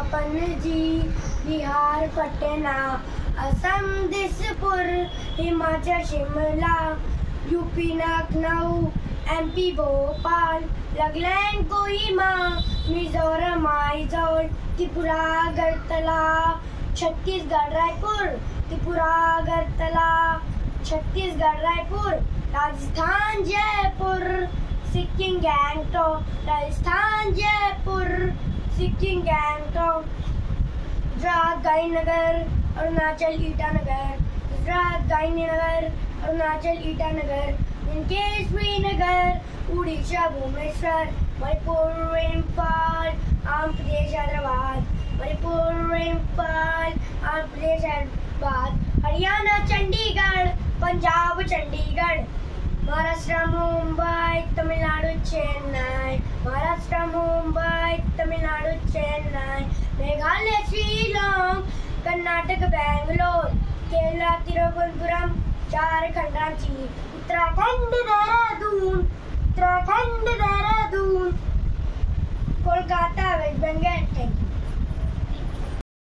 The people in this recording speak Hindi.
Panaji, Bihar Patna, Assam Dispur, Himachal Shimla, UP Lucknow, MP Bhopal, Nagaland Kohima, Mizoram Aizawl, Tripura Agartala, Chhattisgarh Raipur, Tripura Agartala, Chhattisgarh Raipur, Rajasthan Jaipur, Sikkim Gangtok, Rajasthan Jaipur, Sikkim Gangtok, Gujarat Gandhinagar, Arunachal Itanagar, Gujarat Gandhinagar, Arunachal Itanagar, Srinagar, Orissa Bhubaneswar, Manipur Imphal, Andhra Pradesh Hyderabad, Manipur Imphal, Andhra Pradesh Hyderabad, Haryana Chandigarh, Punjab Chandigarh, Maharashtra Mumbai, Tamil Nadu Chennai, Maharashtra Mumbai, Tamil Nadu Chennai, Meghalaya Shillong, Karnataka Bangalore, Kerala Thiruvananthapuram, Jharkhand Ranchi,